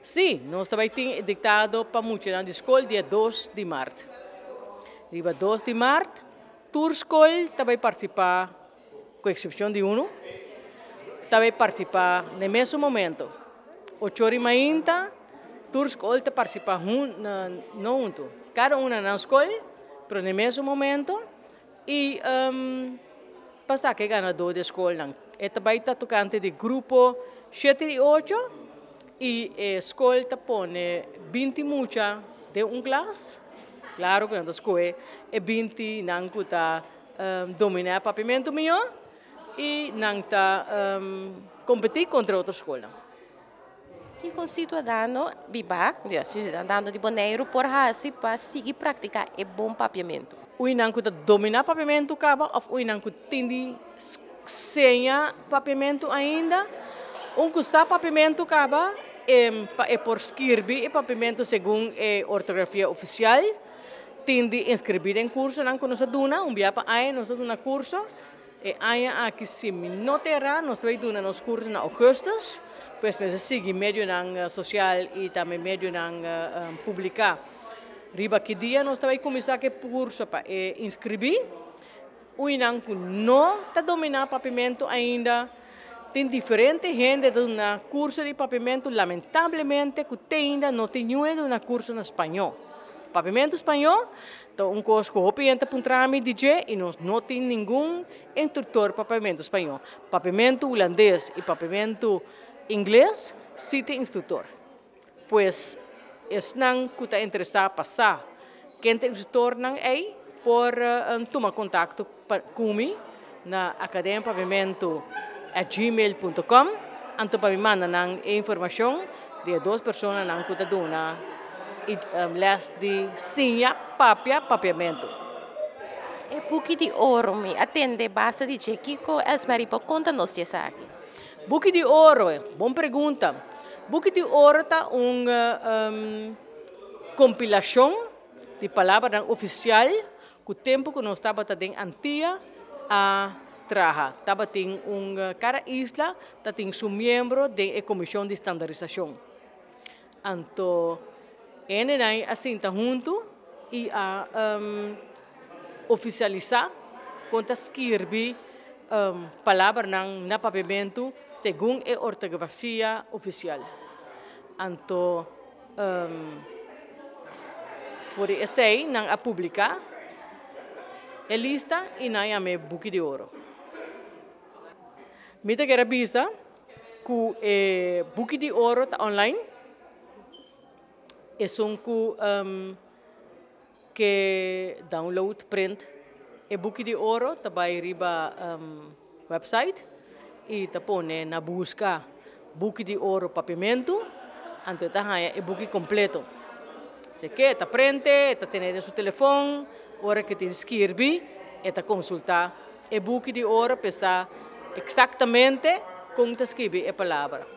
Sim, nós também temos dictado para muito na escola dia 2 de março. Dia 2 de março, toda a escola também participa, com exceção de um, também participa no mesmo momento. 8h30, toda a escola participa não junto. Cada uma na escola, mas no mesmo momento. E passar que ganador da escola. E também está tocante de grupo 7 e 8. E a escola põe 20 mucha de classe. Claro que na escola é 20 não está dominar o pavimento melhor e não está competir contra outra escola. Que consigo dando biba, dando de boneiro por assim para seguir praticar é bom papiamento. O não está dominar o pavimento caba ou o não tem senha papiamento ainda. Que sabe pavimento caba é por escrever o pavimento segundo a ortografia oficial. Tem de inscrever em curso, não que nós duna, dia para aí nós duna curso. E aí aqui se não terá, nós vai duna nos cursos na augustus, pois pensa seguir meio na social e também meio na publicar. Riba que dia nós vai começar que curso para inscrever. O não está dominando pavimento ainda. Tem diferente gente de curso de pavimento, lamentavelmente, que ainda não tem nenhum curso em espanhol. Pavimento espanhol, então curso que entra para um trâmite DJ e nós não temos nenhum instrutor para pavimento espanhol. Pavimento holandês e pavimento inglês, sim tem instrutor. Pois, não que está interessado passar. Quem tem instrutor não é por tomar contato comigo na Academia Pavimento @gmail.com. Então, para me mandar informação de 2 pessoas que estão dando les de senha papiamento. E buque de ouro me atende basta de Kiko Esmeri por conta nos aqui. Buque de ouro, boa pergunta. Buque de ouro está compilação de palavras oficial que o tempo que nós estava tendo antiga a traja. Estava tem cada isla tem seu membro da comissão de estandarização. Então ele assim está junto e a oficializar quando escreve palavras na pavimento segundo a ortografia oficial. Então, por isso não a publicar a lista e não a buque de ouro. Me quero avisar que o buque de ouro está online. É que download, print, e buque de ouro, também riba website, e te põe na busca buque de ouro pavimento, então tá é buque completo. Se quer, te prende, te tem no seu telefone, hora que te escreve, e te consultar. E buque de ouro pesa exatamente como te escreve a palavra.